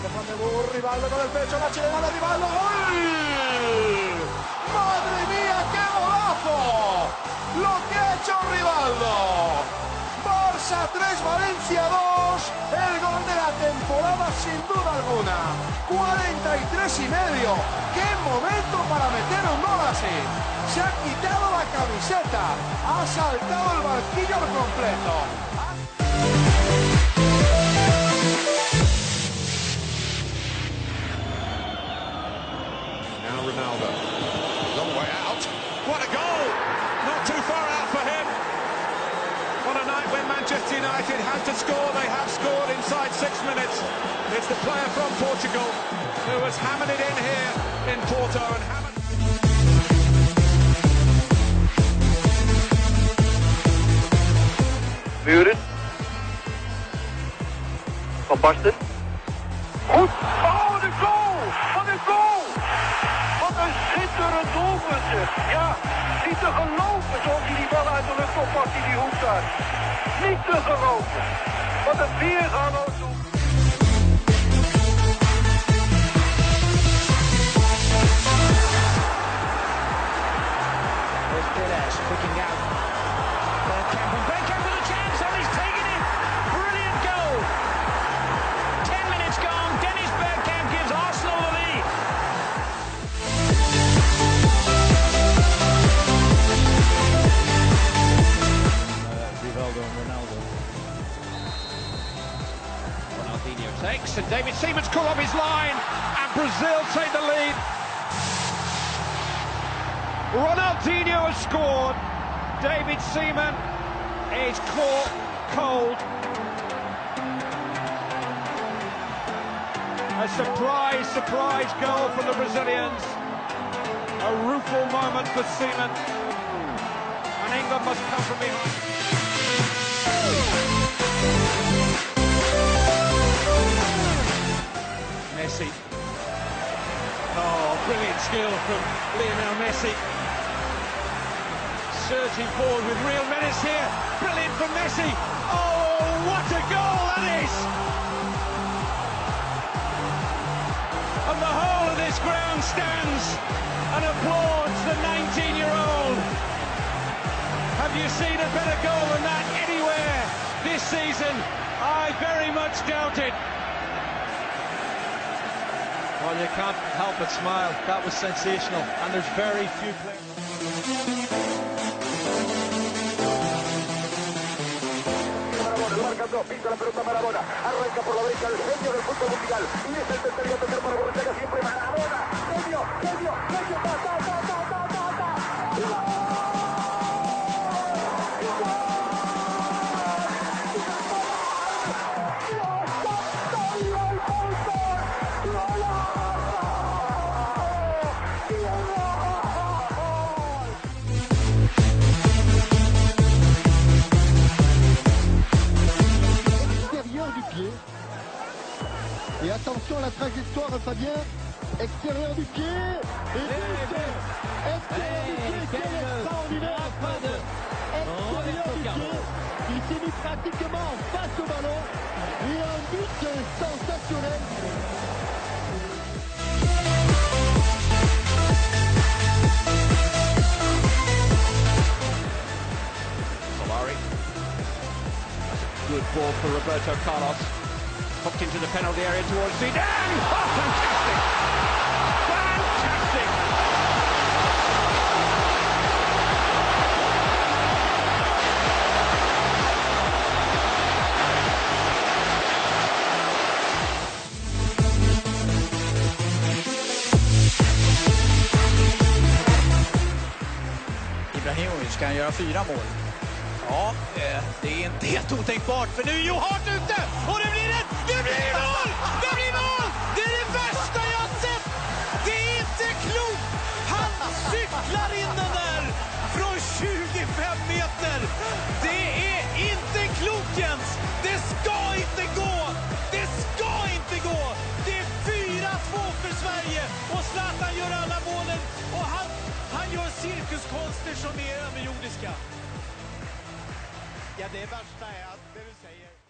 Rivaldo con el pecho, la chilena de Rivaldo, ¡gol! ¡Madre mía, qué golazo! Lo que ha hecho Rivaldo. Barça 3, Valencia 2, el gol de la temporada sin duda alguna. 43 y medio, qué momento para meter un gol así. Se ha quitado la camiseta, ha saltado el banquillo al completo. Ronaldo, long way out. What a goal! Not too far out for him. On a night when Manchester United had to score, they have scored inside 6 minutes. It's the player from Portugal who has hammered it in here in Porto and hammered. Muren. Van Basten. Goed! Oh, de goal! Wat een goal! Wat een schitterend doelpuntje. Ja, niet te geloven zoals hij die bal uit de lucht oppakt in die hoek daar. Niet te geloven. Wat een weergaloos doel. There's Perez picking out Bergkamp, and Bergkamp with a chance, and he's taken it. Brilliant goal. 10 minutes gone. Dennis Bergkamp gives Arsenal the lead. Rivaldo and Ronaldo. Ronaldinho takes, and David Seaman's caught off his line, and Brazil take the lead. Ronaldinho has scored. David Seaman is caught cold. A surprise goal from the Brazilians. A rueful moment for Seaman. And England must come from behind. Messi. Oh, brilliant skill from Lionel Messi. Surging forward with real menace here. Brilliant from Messi. Oh, what a goal that is! And the whole of this ground stands and applauds the 19-year-old. Have you seen a better goal than that anywhere this season? I very much doubt it. Well, you can't help but smile. That was sensational, and there's very few players. Pisa la pelota Maradona, arranca por la derecha el genio del fútbol mundial y es el tercer y tercer para Borruchaga, siempre Maradona, genio, Et attention à la trajectoire, Fabien. Extérieur du pied. Et extérieur du pied. Quel extraordinaire frappe. Extérieur du pied. Il s'est mis pratiquement face au ballon. Et un but sensationnel. Solari. Good ball for Roberto Carlos. Hooked into the penalty area towards Zidane. Oh, fantastic! Fantastic! Ibrahimovic kan göra 4 mål. Ja, det är inte helt otänkbart, för nu är Joe Hart ute! Och det blir mål! Det blir mål! Det är det värsta jag har sett! Det är inte klokt! Han cyklar in den där från 25 meter! Det är inte klokt, Jens! Det ska inte gå! Det ska inte gå! Det är 4-2 för Sverige och Zlatan gör alla målen och han gör cirkuskonster som är överjordiska. Ja, det värsta är att det du säger...